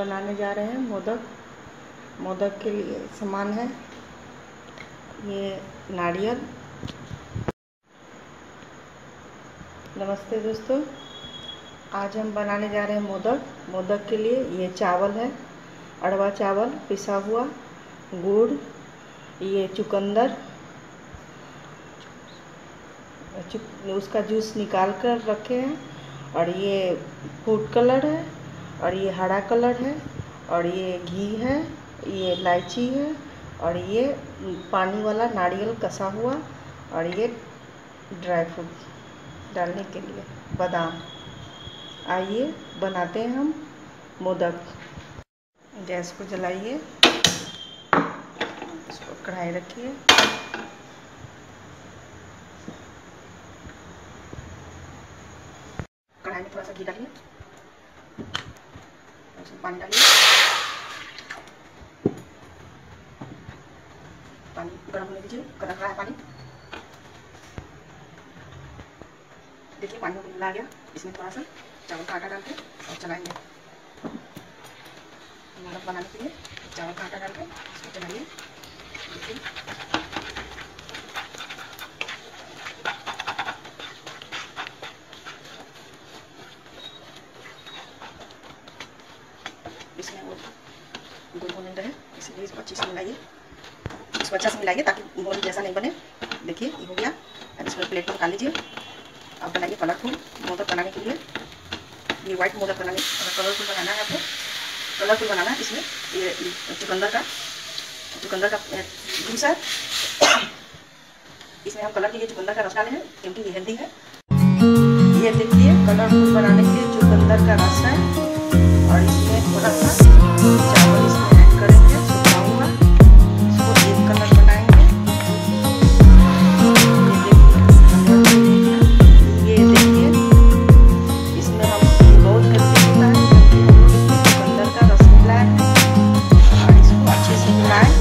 बनाने जा रहे हैं मोदक। मोदक के लिए सामान है ये नारियल। नमस्ते दोस्तों, आज हम बनाने जा रहे हैं मोदक। मोदक के लिए ये चावल है, अरवा चावल पिसा हुआ, गुड़, ये चुकंदर, उसका जूस निकाल कर रखे हैं, और ये फूड कलर है, और ये हरा कलर है, और ये घी है, ये इलायची है, और ये पानी वाला नारियल कसा हुआ, और ये ड्राई फ्रूट डालने के लिए बादाम। आइए बनाते हैं हम मोदक। गैस को जलाइए, इसको कढ़ाई रखिए, कढ़ाई में थोड़ा सा घी डालिए, उसमें पानी डालिए, पानी गर्म होने दीजिए। गर्म रहा है पानी, देखिए पानी को मिला गया। इसमें थोड़ा सा चावल का आटा डाल के और चलाएंगे। मोदक बनाने के लिए चावल का आटा डाल के इसको चलाइए। देखिए इसमें वो गुड़ होने रहे, इसलिए इसको अच्छे से मिलाइए। इसको अच्छा से मिलाइए ताकि गोली जैसा नहीं बने। देखिए ये हो गया। अब इसको प्लेट में निकाल लीजिए। अब बनाइए कलरफुल मोदक बनाने के लिए। ये व्हाइट मोदक बनाने, अगर कलरफुल बनाना है आपको, कलरफुल बनाना है, इसमें ये चुकंदर का जूस है। इसमें हम कलर के लिए चुकंदर का रस डाले हैं क्योंकि ये हेल्दी है। ये देखिए कलरफुल बनाने के लिए चुकंदर का रस है, और इसमें थोड़ा सा चावल इसमें ऐड करेंगे सूखा हुआ। इसको एक कलर बनाएंगे। ये देखिए इसमें हम बहुत हेल्दी होता है क्योंकि हम इसमें चुकंदर का रस मिलाया है, और इसको अच्छे से मिलाएं।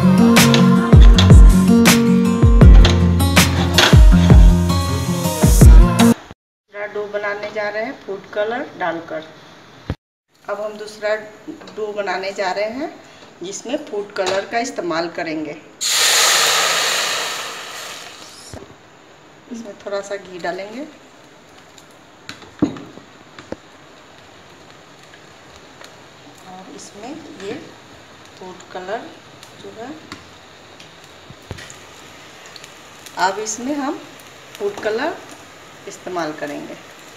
दूसरा डो बनाने जा रहे हैं फूड कलर डालकर। अब हम दूसरा डो बनाने जा रहे हैं जिसमें फूड कलर का इस्तेमाल करेंगे। इसमें थोड़ा सा घी डालेंगे, और इसमें ये फूड कलर जो है, अब इसमें हम फूड कलर इस्तेमाल करेंगे।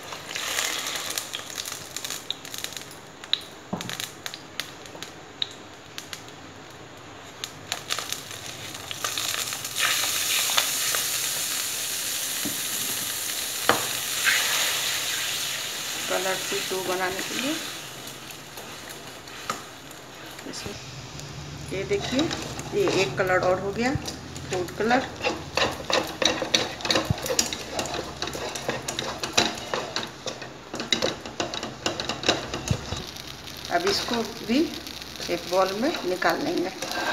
कलरफुल डो बनाने के लिए इसमें ये देखिए ये एक कलर और हो गया, फूड कलर। अब इसको भी एक बॉल में निकाल लेंगे।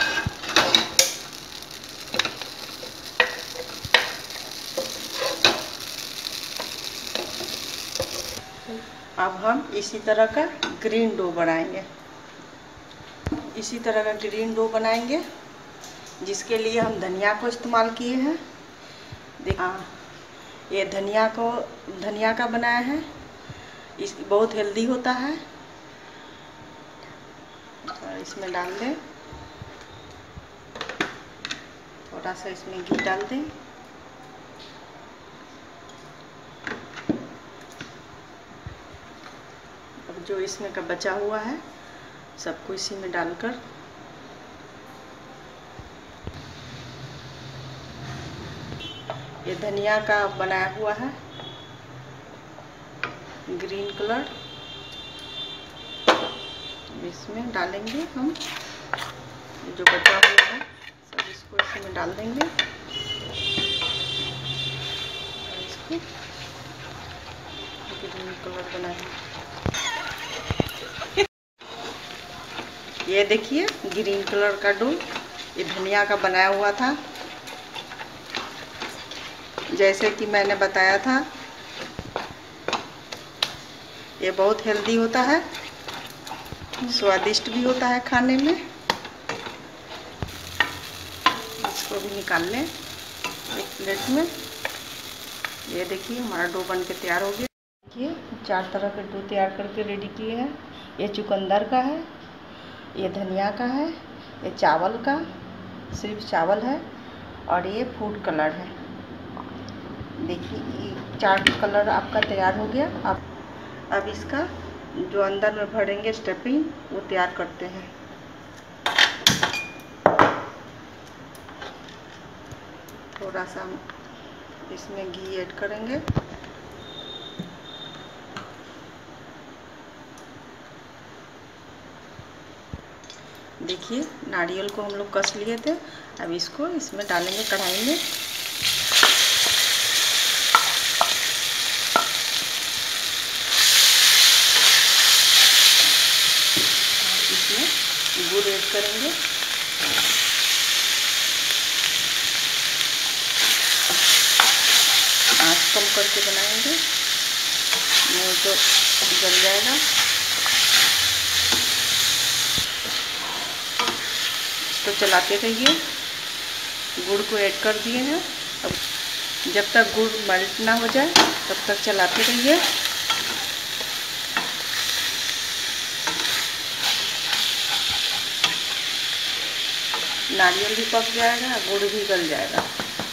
अब हम इसी तरह का ग्रीन डो बनाएंगे। इसी तरह का ग्रीन डो बनाएंगे जिसके लिए हम धनिया को इस्तेमाल किए हैं। ये धनिया का बनाया है। इस बहुत हेल्दी होता है। और इसमें डाल दें, थोड़ा सा इसमें घी डाल दें। अब जो इसमें का बचा हुआ है सबको इसी में डालकर ये धनिया का बनाया हुआ है ग्रीन कलर, इसमें डालेंगे हम। ये जो बचा हुआ है सब इसको इसमें डाल देंगे, और इसको ग्रीन कलर बनाएंगे। ये देखिए ग्रीन कलर का डो, ये धनिया का बनाया हुआ था। जैसे कि मैंने बताया था ये बहुत हेल्दी होता है। स्वादिष्ट भी होता है खाने में। इसको भी निकाल लें एक प्लेट में। ये देखिए हमारा डो बन के तैयार हो गया। देखिए 4 तरह के डो तैयार करके रेडी किए हैं। ये चुकंदर का है, ये धनिया का है, ये चावल का, सिर्फ चावल है, और ये फूड कलर है। देखिए ये 4 कलर आपका तैयार हो गया। अब इसका जो अंदर में भरेंगे स्टफिंग वो तैयार करते हैं। थोड़ा सा इसमें घी ऐड करेंगे। देखिए नारियल को हम लोग कस लिए थे। अब इसको इसमें डालेंगे कढ़ाई में। इसमें गुड़ ऐड करेंगे। आँच कम करके बनाएंगे, नहीं तो जल जाएगा। तो चलाते रहिए। गुड़ को ऐड कर दिए हैं। अब जब तक गुड़ मेल्ट ना हो जाए तब तक चलाते रहिए। नारियल भी पक जाएगा, गुड़ भी गल जाएगा।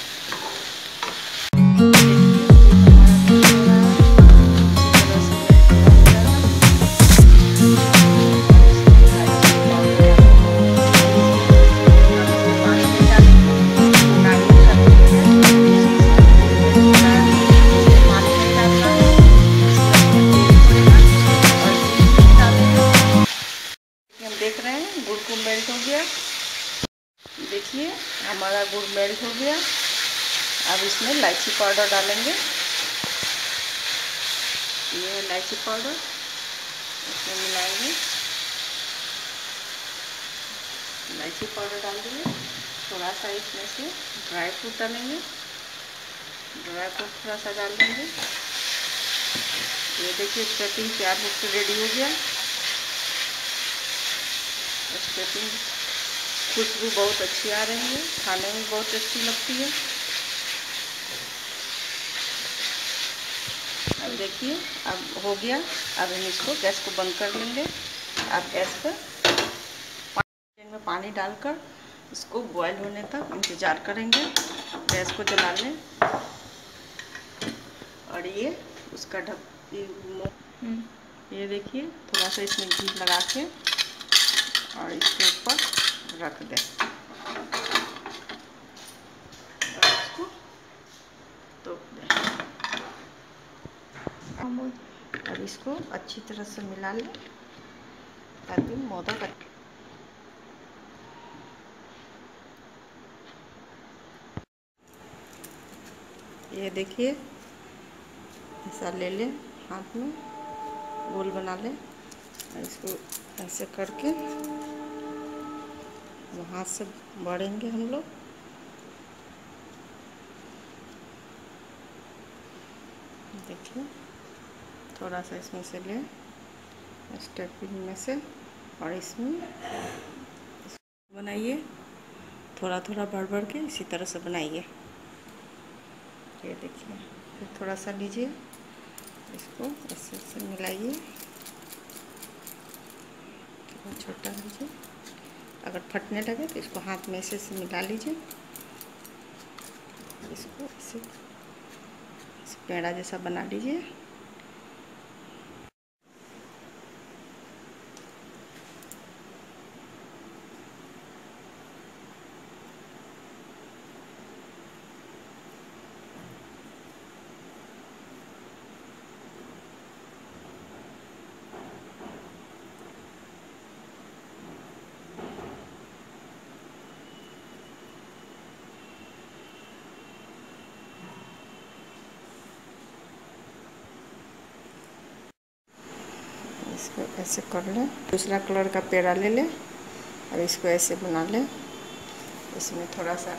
देख रहे हैं गुड़ को मेल्ट हो गया। देखिए हमारा गुड़ मेल्ट हो गया। अब इसमें इलायची पाउडर डालेंगे। ये इलायची पाउडर इसमें मिलाएंगे। इलायची पाउडर डाल देंगे। थोड़ा सा इसमें से ड्राई फ्रूट डालेंगे। ड्राई फ्रूट थोड़ा सा डाल देंगे। ये देखिए स्टफिंग तैयार होकर रेडी हो गया। स्टफिंग खुशबू बहुत अच्छी आ रही है, खाने में बहुत टेस्टी लगती है। अब देखिए अब हो गया। अब हम इसको गैस को बंद कर लेंगे। अब गैस पर में पानी डालकर इसको बॉयल होने तक इंतज़ार करेंगे। गैस को जला लें और ये उसका ये देखिए थोड़ा सा इसमें घी लगा के और इसके ऊपर रख दें और इसको तोप दें। अब इसको अच्छी तरह से मिला लें ताकि मोदक ये देखिए ऐसा ले लें, हाथ में गोल बना लें और इसको ऐसे करके हाथ से बढ़ेंगे हम लोग। देखिए थोड़ा सा इसमें से लें स्टफिंग में से और इसमें बनाइए। थोड़ा थोड़ा बढ़ के इसी तरह से बनाइए। ये देखिए फिर थोड़ा सा लीजिए, इसको ऐसे ऐसे मिलाइए। थोड़ा छोटा लीजिए, अगर फटने लगे तो इसको हाथ में ऐसे ऐसे मिला लीजिए। इसको ऐसे पेड़ा जैसा बना लीजिए। इसको ऐसे कर लें। दूसरा कलर का पेड़ा ले लें और इसको ऐसे बना लें। इसमें थोड़ा सा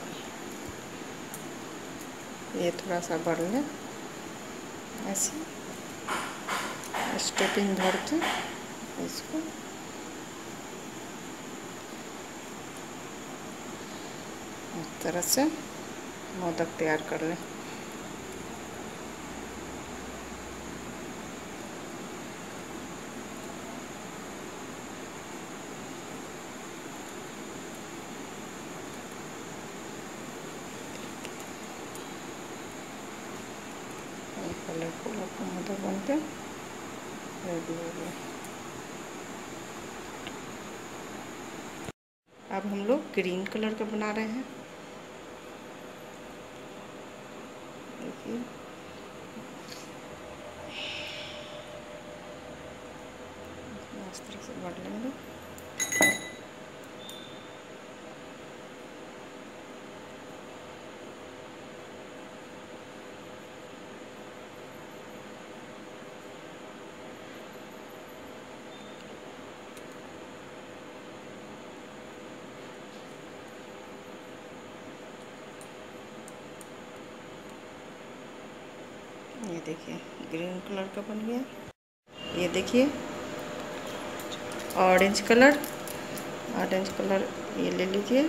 ये थोड़ा सा भर लें, ऐसे स्टफिंग भर के इसको इस तरह से मोदक तैयार कर लें। कलरफुल आपका मोदक बनते रेडी हो गया। अब हम लोग ग्रीन कलर का बना रहे हैं। देखिए इस तरह से भर लेंगे। ये देखिए ग्रीन कलर का बन गया। ये देखिए ऑरेंज कलर ये ले लीजिए।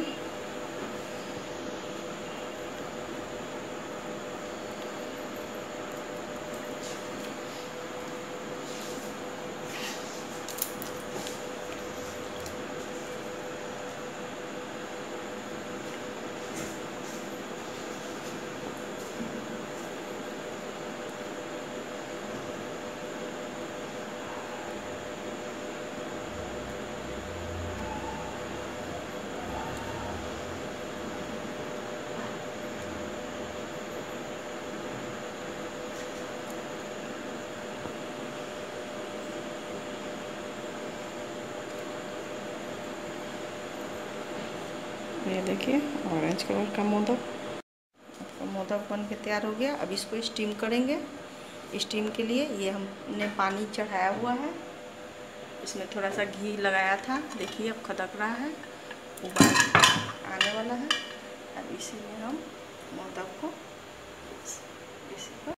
ये देखिए ऑरेंज कलर का मोदक बन के तैयार हो गया। अब इसको स्टीम करेंगे। स्टीम के लिए ये हमने पानी चढ़ाया हुआ है, इसमें थोड़ा सा घी लगाया था। देखिए अब खदक रहा है, उबाल आने वाला है। अब इसी में हम मोदक को इसी पर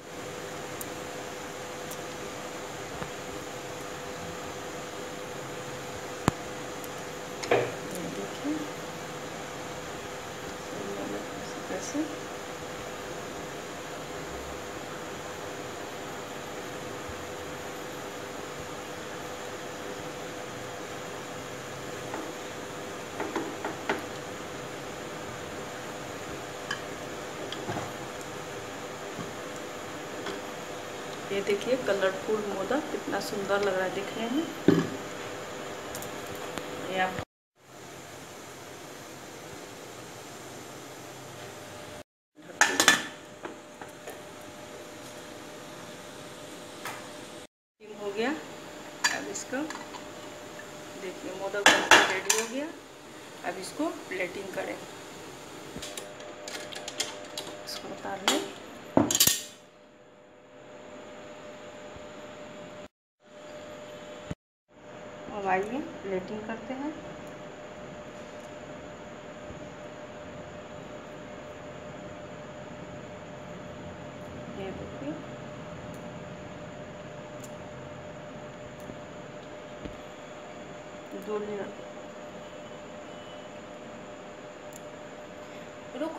देखिए कैसे ये देखिए कलरफुल मोदक कितना सुंदर लग रहा है दिखने में। ये आप हो गया। अब इसको देखिए मोदक बनकर रेडी हो गया। अब इसको प्लेटिंग करें। इसको उतार लें। अब आइए प्लेटिंग करते हैं। ये देखिए दो रुक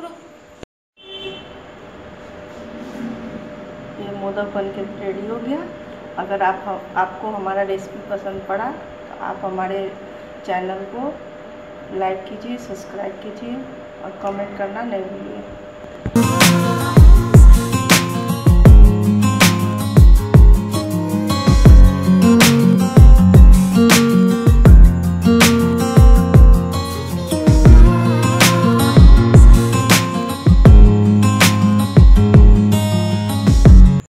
ये मोदक बन के रेडी हो गया। अगर आपको हमारा रेसिपी पसंद पड़ा तो आप हमारे चैनल को लाइक कीजिए, सब्सक्राइब कीजिए और कमेंट करना नहीं भूलिए।